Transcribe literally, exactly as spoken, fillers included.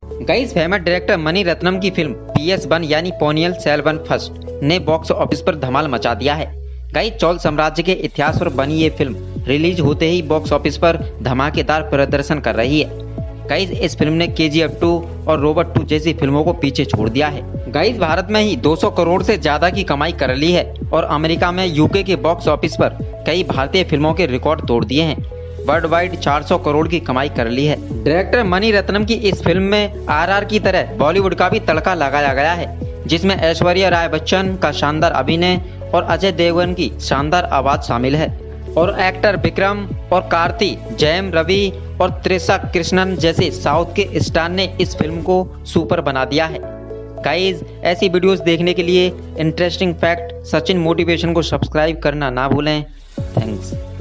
Guys, famous director Mani Ratnam की film P S one यानी Ponniyin Selvan first ने बॉक्स ऑफिस पर धमाल मचा दिया है। गाइस, चोल साम्राज्य के इतिहास पर बनी ये फिल्म रिलीज होते ही बॉक्स ऑफिस पर धमाकेदार प्रदर्शन कर रही है। गाइस, इस फिल्म ने के जी एफ टू और रोबोट टू जैसी फिल्मों को पीछे छोड़ दिया है। गाइस, भारत में ही दो सौ करोड़ से ज्यादा की कमाई कर ली है और अमेरिका में यूके के बॉक्स ऑफिस पर कई भारतीय फिल्मों के रिकॉर्ड तोड़ दिए हैं। वर्ल्ड वाइड चार सौ करोड़ की कमाई कर ली है। डायरेक्टर मणि रत्नम की इस फिल्म में आर आर की तरह बॉलीवुड का भी तड़का लगाया गया है, जिसमें ऐश्वर्या राय बच्चन का शानदार अभिनय और अजय देवगन की शानदार आवाज शामिल है और एक्टर विक्रम और कार्ति, जयम रवि और त्रिशा कृष्णन जैसे साउथ के स्टार ने इस फिल्म को सुपर बना दिया है। गाइज, ऐसी वीडियोस देखने के लिए इंटरेस्टिंग फैक्ट सचिन मोटिवेशन को सब्सक्राइब करना ना भूलें। थैंक्स।